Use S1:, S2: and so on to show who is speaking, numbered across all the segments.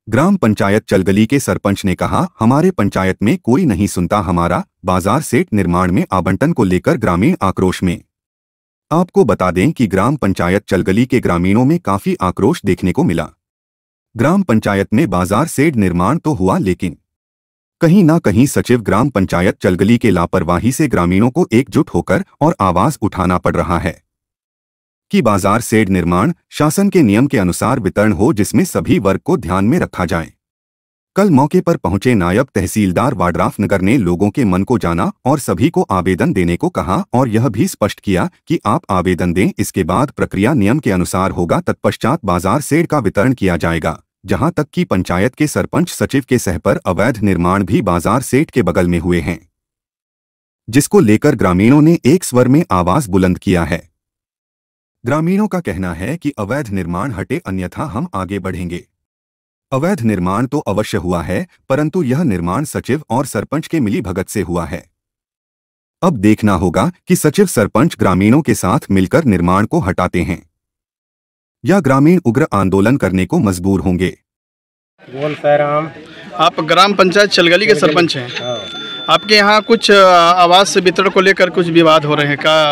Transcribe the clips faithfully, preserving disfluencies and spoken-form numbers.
S1: ग्राम पंचायत चलगली के सरपंच ने कहा, हमारे पंचायत में कोई नहीं सुनता हमारा। बाजार सेट निर्माण में आवंटन को लेकर ग्रामीण आक्रोश में। आपको बता दें कि ग्राम पंचायत चलगली के ग्रामीणों में काफी आक्रोश देखने को मिला। ग्राम पंचायत में बाजार सेट निर्माण तो हुआ, लेकिन कहीं ना कहीं सचिव ग्राम पंचायत चलगली के लापरवाही से ग्रामीणों को एकजुट होकर और आवाज उठाना पड़ रहा है कि बाजार सेट निर्माण शासन के नियम के अनुसार वितरण हो, जिसमें सभी वर्ग को ध्यान में रखा जाए। कल मौके पर पहुंचे नायब तहसीलदार वाड्राफ नगर ने लोगों के मन को जाना और सभी को आवेदन देने को कहा और यह भी स्पष्ट किया कि आप आवेदन दें, इसके बाद प्रक्रिया नियम के अनुसार होगा। तत्पश्चात बाजार सेट का वितरण किया जाएगा। जहां तक कि पंचायत के सरपंच सचिव के सह पर अवैध निर्माण भी बाजार सेट के बगल में हुए हैं, जिसको लेकर ग्रामीणों ने एक स्वर में आवाज बुलंद किया है। ग्रामीणों का कहना है कि अवैध निर्माण हटे, अन्यथा हम आगे बढ़ेंगे। अवैध निर्माण तो अवश्य हुआ है, परंतु यह निर्माण सचिव और सरपंच के मिली भगत से हुआ है। अब देखना होगा कि सचिव सरपंच ग्रामीणों के साथ मिलकर निर्माण को हटाते हैं या ग्रामीण उग्र आंदोलन करने को मजबूर होंगे।
S2: बोल राम।
S3: आप ग्राम पंचायत चलगली के सरपंच हैं। आपके यहाँ कुछ आवास से वितरण को लेकर कुछ विवाद हो रहे हैं, क्या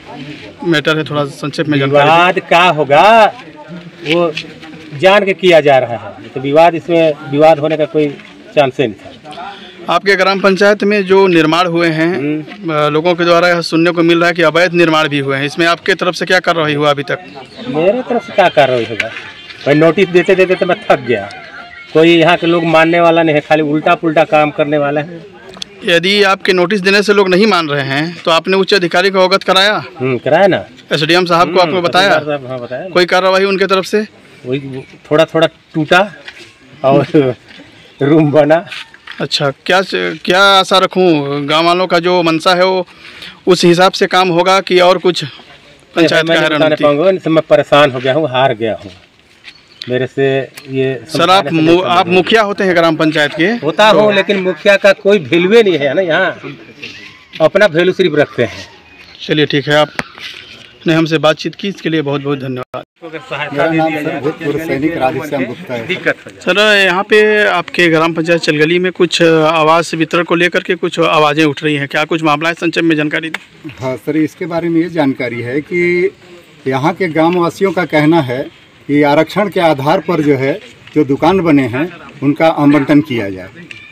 S3: मैटर है? थोड़ा संक्षेप में जानकारी।
S2: विवाद क्या होगा, वो जान के किया जा रहा है, तो विवाद इसमें विवाद होने का कोई चांस नहीं था।
S3: आपके ग्राम पंचायत में जो निर्माण हुए हैं, लोगों के द्वारा यह सुनने को मिल रहा है कि अवैध निर्माण भी हुए हैं। इसमें आपके तरफ से क्या कार्रवाई हुआ अभी तक?
S2: मेरे तरफ से क्या कार्रवाई होगा, भाई नोटिस देते देते तो मैं थक गया। कोई यहाँ के लोग मानने वाला नहीं है, खाली उल्टा पुल्टा काम करने वाला है।
S3: यदि आपके नोटिस देने से लोग नहीं मान रहे हैं तो आपने उच्च अधिकारी को अवगत कराया?
S2: कराया ना,
S3: एसडीएम साहब को आपने बताया?
S2: हाँ, बताया।
S3: कोई कार्रवाई उनके तरफ से?
S2: वही थोड़ा थोड़ा टूटा और रूम बना।
S3: अच्छा, क्या क्या आशा रखूं? गांव वालों का जो मंशा है वो उस हिसाब से काम होगा कि और कुछ पंचायत का रणनीति?
S2: मैं परेशान हो गया हूँ, हार गया हूँ। मेरे से ये
S3: सर, आप मु, आप मुखिया होते हैं ग्राम पंचायत के?
S2: होता हूँ, तो लेकिन मुखिया का कोई वैल्यू नहीं है ना, यहाँ अपना वैल्यू सिर्फ रखते हैं।
S3: चलिए ठीक है, आपने हमसे बातचीत की, इसके लिए बहुत बहुत धन्यवाद। सर, यहाँ पे आपके ग्राम पंचायत चलगली में कुछ आवास वितरण को लेकर के कुछ आवाज़ें उठ रही हैं, क्या कुछ मामला है? संक्षेप में जानकारी दें।
S4: हाँ सर, इसके बारे में ये जानकारी है कि यहाँ के ग्रामवासियों का कहना है कि आरक्षण के आधार पर जो है जो दुकान बने हैं उनका आवंटन किया जाए।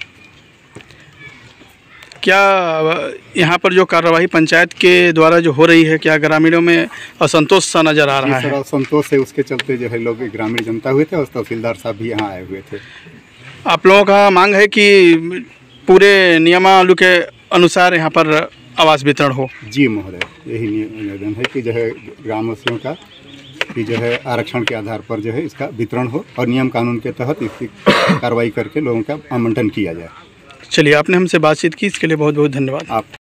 S3: क्या यहाँ पर जो कार्रवाई पंचायत के द्वारा जो हो रही है, क्या ग्रामीणों में असंतोष सा नजर आ रहा है?
S4: असंतोष है, उसके चलते जो है लोग ग्रामीण जनता हुए थे और तहसीलदार साहब भी यहाँ आए हुए थे।
S3: आप लोगों का मांग है कि पूरे नियमावली के अनुसार यहाँ पर आवास वितरण हो?
S4: जी महोदय, यही निवेदन है कि जो है ग्रामवासियों का कि जो है आरक्षण के आधार पर जो है इसका वितरण हो और नियम कानून के तहत इसकी कार्रवाई करके लोगों का आवंटन किया जाए।
S3: चलिए, आपने हमसे बातचीत की, इसके लिए बहुत बहुत धन्यवाद।
S4: आप